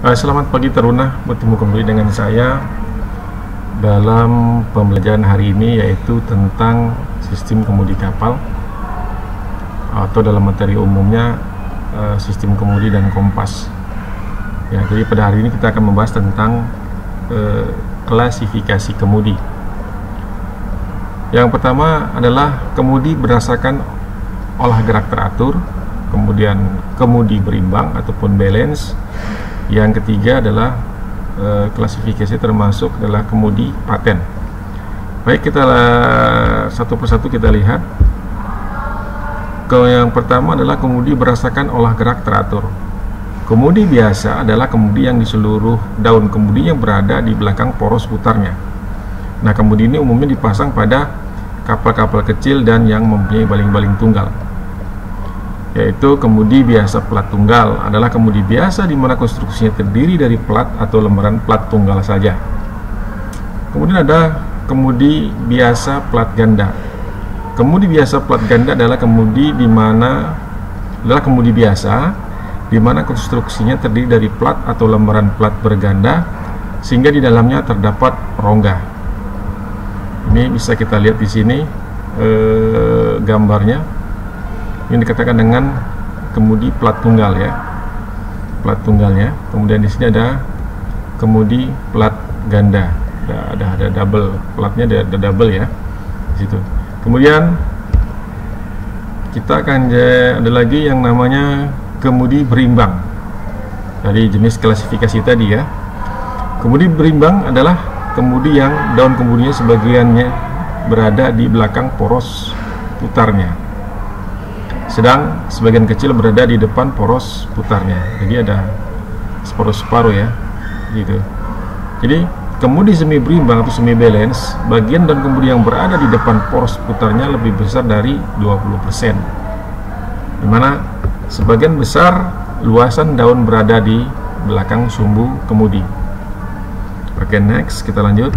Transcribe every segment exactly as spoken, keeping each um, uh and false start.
Uh, selamat pagi Taruna, bertemu kembali dengan saya dalam pembelajaran hari ini, yaitu tentang sistem kemudi kapal, atau dalam materi umumnya uh, sistem kemudi dan kompas. Ya, jadi pada hari ini kita akan membahas tentang uh, klasifikasi kemudi. Yang pertama adalah kemudi berdasarkan olah gerak teratur, kemudian kemudi berimbang ataupun balance. Yang ketiga adalah e, klasifikasi termasuk adalah kemudi paten. Baik, kita satu persatu kita lihat. Kalau yang pertama adalah kemudi berdasarkan olah gerak teratur. Kemudi biasa adalah kemudi yang di seluruh daun kemudinya berada di belakang poros putarnya. Nah, kemudi ini umumnya dipasang pada kapal-kapal kecil dan yang mempunyai baling-baling tunggal. Yaitu kemudi biasa plat tunggal adalah kemudi biasa di mana konstruksinya terdiri dari plat atau lembaran plat tunggal saja. Kemudian ada kemudi biasa plat ganda. Kemudi biasa plat ganda adalah kemudi di mana adalah kemudi biasa di mana konstruksinya terdiri dari plat atau lembaran plat berganda sehingga di dalamnya terdapat rongga. Ini bisa kita lihat di sini eh, gambarnya. Ini dikatakan dengan kemudi plat tunggal, ya, plat tunggalnya. Kemudian di sini ada kemudi plat ganda, ada ada, ada double platnya, ada, ada double ya di situ. Kemudian kita akan ada lagi yang namanya kemudi berimbang dari jenis klasifikasi tadi, ya. Kemudi berimbang adalah kemudi yang daun kemudinya sebagiannya berada di belakang poros putarnya, sedang sebagian kecil berada di depan poros putarnya. Jadi ada separuh-separuh, ya, gitu. Jadi kemudi semi berimbang atau semi balance, bagian dan kemudi yang berada di depan poros putarnya lebih besar dari dua puluh persen, dimana sebagian besar luasan daun berada di belakang sumbu kemudi. Oke, next kita lanjut.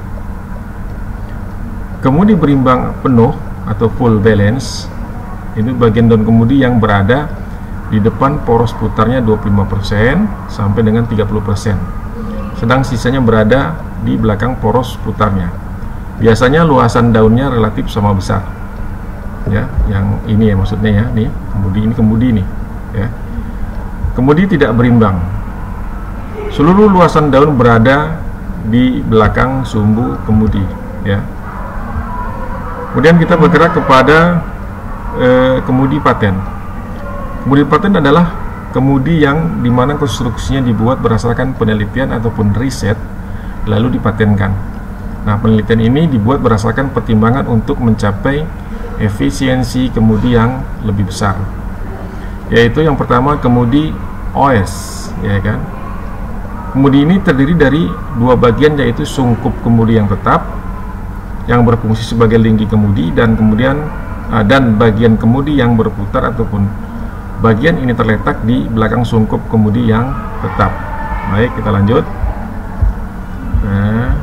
Kemudi berimbang penuh atau full balance, itu bagian daun kemudi yang berada di depan poros putarnya dua puluh lima persen sampai dengan tiga puluh persen, sedang sisanya berada di belakang poros putarnya. Biasanya luasan daunnya relatif sama besar, ya, yang ini ya maksudnya, ya, nih kemudi ini kemudi ini, ya. Kemudi tidak berimbang, seluruh luasan daun berada di belakang sumbu kemudi, ya. Kemudian kita bergerak kepada E, kemudi paten. Kemudi paten adalah kemudi yang dimana konstruksinya dibuat berdasarkan penelitian ataupun riset lalu dipatenkan. Nah, penelitian ini dibuat berdasarkan pertimbangan untuk mencapai efisiensi kemudi yang lebih besar. Yaitu yang pertama kemudi O S, ya kan. Kemudi ini terdiri dari dua bagian, yaitu sungkup kemudi yang tetap yang berfungsi sebagai linggi kemudi dan kemudian dan bagian kemudi yang berputar ataupun bagian ini terletak di belakang sungkup kemudi yang tetap. Baik, kita lanjut. Nah,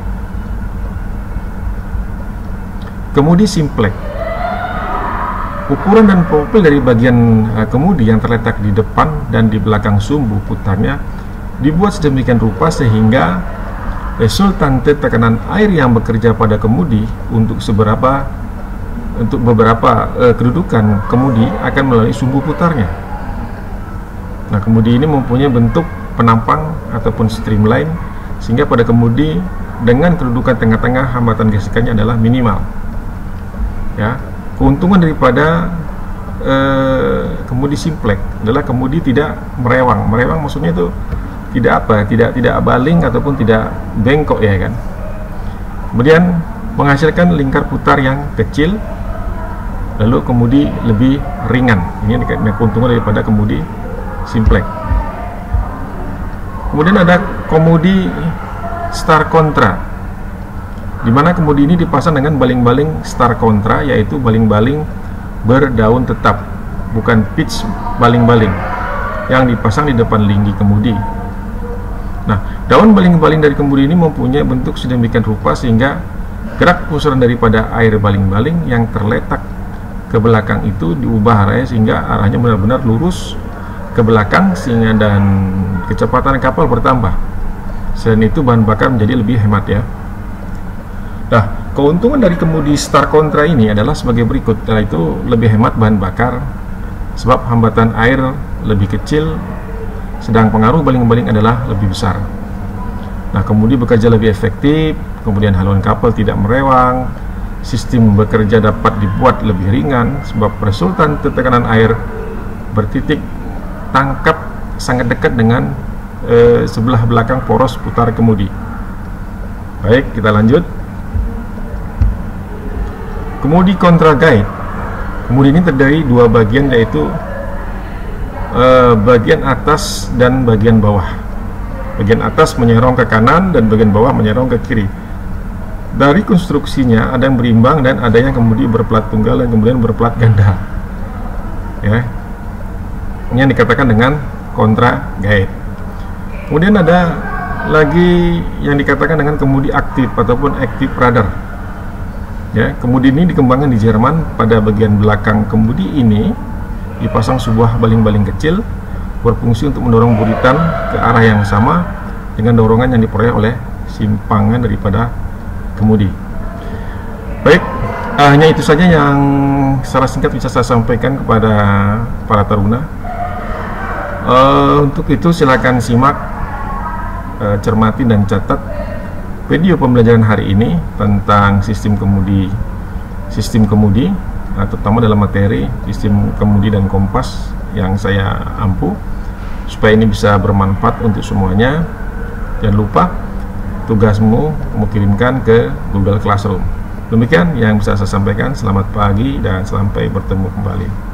kemudi simplek. Ukuran dan profil dari bagian uh, kemudi yang terletak di depan dan di belakang sumbu putarnya dibuat sedemikian rupa sehingga resultante tekanan air yang bekerja pada kemudi untuk seberapa untuk beberapa eh, kedudukan kemudi akan melalui sumbu putarnya. Nah, kemudi ini mempunyai bentuk penampang ataupun streamline sehingga pada kemudi dengan kedudukan tengah-tengah hambatan gesekannya adalah minimal. Ya, keuntungan daripada eh, kemudi simplek adalah kemudi tidak merewang. Merewang maksudnya itu tidak apa? Tidak tidak baling ataupun tidak bengkok, ya kan. Kemudian menghasilkan lingkar putar yang kecil, lalu kemudi lebih ringan. Ini keuntungan daripada kemudi simplek. Kemudian ada kemudi star kontra, di mana kemudi ini dipasang dengan baling-baling star kontra, yaitu baling-baling berdaun tetap, bukan pitch baling-baling yang dipasang di depan linggi kemudi. Nah, daun baling-baling dari kemudi ini mempunyai bentuk sedemikian rupa sehingga gerak pusaran daripada air baling-baling yang terletak ke belakang itu diubah arahnya sehingga arahnya benar-benar lurus ke ke belakang sehingga dan kecepatan kapal bertambah. Selain itu bahan bakar menjadi lebih hemat ya. Nah, keuntungan dari kemudi Star Contra ini adalah sebagai berikut, yaitu lebih hemat bahan bakar sebab hambatan air lebih kecil, sedang pengaruh baling-baling adalah lebih besar. Nah, kemudi bekerja lebih efektif, kemudian haluan kapal tidak merewang, sistem bekerja dapat dibuat lebih ringan sebab resultan tekanan air bertitik tangkap sangat dekat dengan eh, sebelah belakang poros putar kemudi. Baik, kita lanjut. Kemudi kontra guide. Kemudi ini terdiri dua bagian, yaitu eh, bagian atas dan bagian bawah. Bagian atas menyerong ke kanan dan bagian bawah menyerong ke kiri. Dari konstruksinya ada yang berimbang dan ada yang kemudian berplat tunggal dan kemudian berplat ganda. Ya, ini yang dikatakan dengan kontra guide. Kemudian ada lagi yang dikatakan dengan kemudi aktif ataupun active rudder. Ya, kemudi ini dikembangkan di Jerman. Pada bagian belakang kemudi ini dipasang sebuah baling-baling kecil berfungsi untuk mendorong buritan ke arah yang sama dengan dorongan yang diperoleh oleh simpangan daripada kemudi. Baik, hanya itu saja yang secara singkat bisa saya sampaikan kepada para taruna. Uh, untuk itu silakan simak, uh, cermati dan catat video pembelajaran hari ini tentang sistem kemudi, sistem kemudi, nah, terutama dalam materi sistem kemudi dan kompas yang saya ampu, supaya ini bisa bermanfaat untuk semuanya. Jangan lupa tugasmu kamu kirimkan ke Google Classroom. Demikian yang bisa saya sampaikan. Selamat pagi dan sampai bertemu kembali.